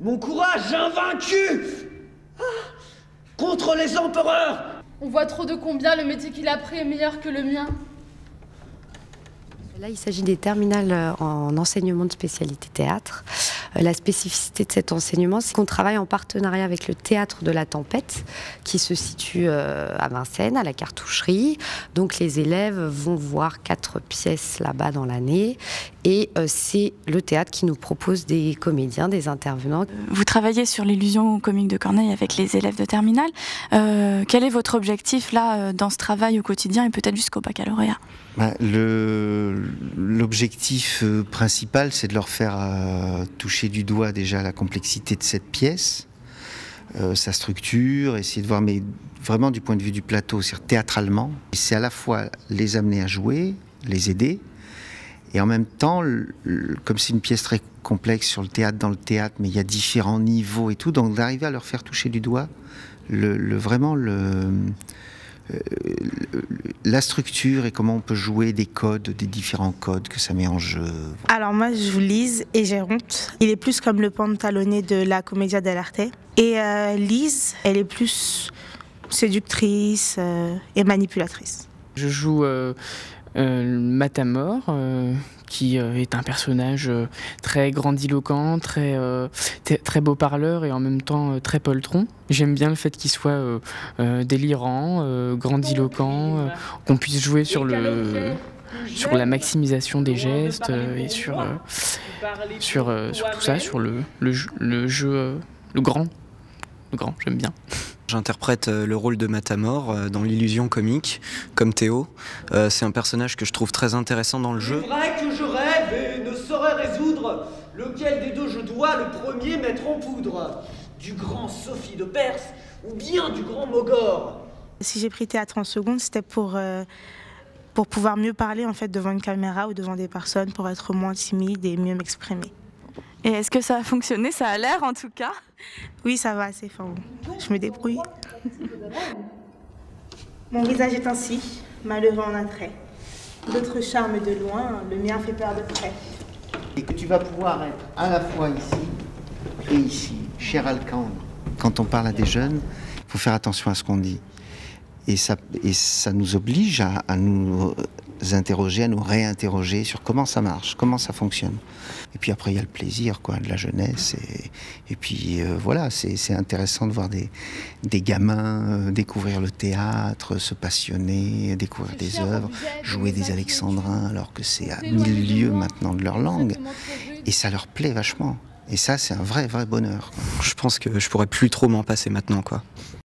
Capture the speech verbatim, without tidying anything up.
Mon courage invaincu ah, contre les empereurs. On voit trop de combien le métier qu'il a pris est meilleur que le mien. Là, il s'agit des terminales en enseignement de spécialité théâtre. La spécificité de cet enseignement, c'est qu'on travaille en partenariat avec le Théâtre de la Tempête, qui se situe à Vincennes, à la Cartoucherie. Donc les élèves vont voir quatre pièces là-bas dans l'année. Et c'est le théâtre qui nous propose des comédiens, des intervenants. Vous travaillez sur l'illusion comique de Corneille avec les élèves de terminale. Euh, quel est votre objectif là dans ce travail au quotidien et peut-être jusqu'au baccalauréat? Bah, le, l'objectif principal, c'est de leur faire euh, toucher du doigt déjà la complexité de cette pièce, euh, sa structure, essayer de voir, mais vraiment du point de vue du plateau, c'est-à-dire théâtralement. C'est à la fois les amener à jouer, les aider, et en même temps, le, le, comme c'est une pièce très complexe sur le théâtre, dans le théâtre, mais il y a différents niveaux et tout, donc d'arriver à leur faire toucher du doigt, le, le, vraiment le... la structure et comment on peut jouer des codes, des différents codes que ça met en jeu. Alors moi je joue Lise et Géronte. Il est plus comme le pantalonné de la Commedia dell'arte. Et euh, Lise, elle est plus séductrice euh, et manipulatrice. Je joue euh, euh, Matamor, euh, qui euh, est un personnage euh, très grandiloquent, très, euh, très beau parleur et en même temps euh, très poltron. J'aime bien le fait qu'il soit euh, euh, délirant, euh, grandiloquent, euh, qu'on puisse jouer sur, le, sur la maximisation des gestes euh, et sur, euh, sur, euh, sur tout ça, sur le, le, le jeu, euh, le grand. Le grand, j'aime bien. J'interprète le rôle de Matamor dans l'illusion comique, comme Théo. Euh, c'est un personnage que je trouve très intéressant dans le jeu. C'est vrai que je rêve et ne saurais résoudre lequel des deux je dois le premier mettre en poudre. Du grand Sophie de Perse ou bien du grand Mogor. Si j'ai pris théâtre en seconde, c'était pour, euh, pour pouvoir mieux parler en fait, devant une caméra ou devant des personnes, pour être moins timide et mieux m'exprimer. Et est-ce que ça a fonctionné? Ça a l'air en tout cas. Oui, ça va assez fort. Je me débrouille. Mon visage est ainsi, malheureux en attrait. D'autres charmes de loin, le mien fait peur de près. Et que tu vas pouvoir être à la fois ici et ici, cher Alcan. Quand on parle à des jeunes, il faut faire attention à ce qu'on dit. Et ça, et ça nous oblige à, à nous interroger, à nous réinterroger sur comment ça marche, comment ça fonctionne. Et puis après, il y a le plaisir quoi, de la jeunesse. Et, et puis euh, voilà, c'est intéressant de voir des, des gamins euh, découvrir le théâtre, se passionner, découvrir des œuvres, jouer des alexandrins alors que c'est à mille lieues maintenant de leur langue. Et ça leur plaît vachement. Et ça, c'est un vrai, vrai bonheur. Je pense que je pourrais plus trop m'en passer maintenant, quoi.